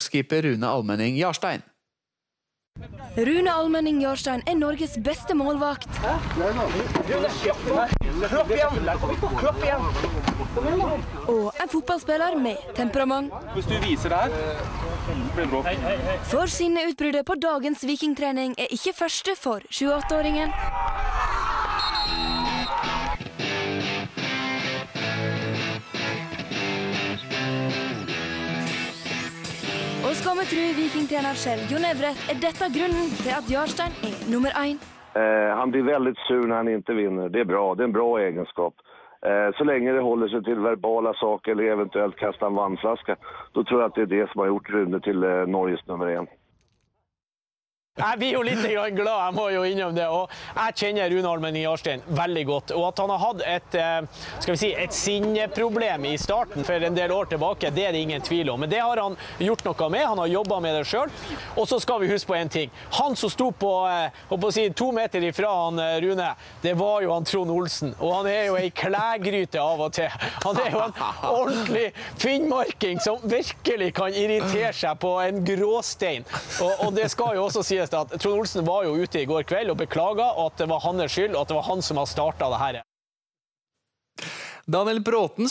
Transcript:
Start-skipper Rune Almenning Jarstein. Rune Almenning Jarstein Norges beste målvakt. Og en fotballspiller med temperament. Hvis du viser det her, blir det bra. For sine utbruddet på dagens vikingtrening ikke første for 28-åringen. Og skal vi tro vikingtrener selv, Jon Evret, dette grunnen til at Jarstein nummer 1. Han blir veldig sur når han ikke vinner. Det bra, det en bra egenskap. Så lenge det holder seg til verbala saker eller eventuelt kaste en vannflaske, da tror jeg at det det som har gjort Rune til Norges nummer 1. Jeg blir jo litt glad, jeg må jo innom det, og jeg kjenner Rune Almenning Jarstein veldig godt, og at han har hatt et sinneproblem i starten for en del år tilbake, det det ingen tvil om, men det har han gjort noe med, han har jobbet med det selv, og så skal vi huske på en ting, han som sto på 2 meter ifra han Rune, det var jo han Trond Olsen, og han jo en klægryte av og til, han jo en ordentlig finnmarking som virkelig kan irritere seg på en gråstein, og det skal jo også sies at Trond Olsen var jo ute i går kveld og beklaget at det var hans skyld, og at det var han som har startet det her. Daniel Bråten